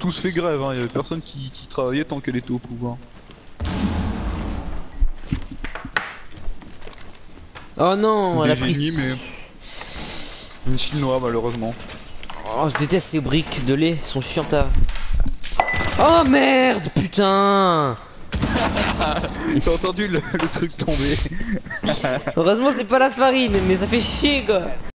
tous fait grève, hein. Il y avait personne qui travaillait tant qu'elle était au pouvoir. Oh non, elle a Des pris... génies, mais... Une chinoise, malheureusement. Oh, je déteste ces briques de lait, elles sont chiantes à... Oh merde, putain. T'as entendu le truc tomber? Heureusement c'est pas la farine, mais ça fait chier quoi.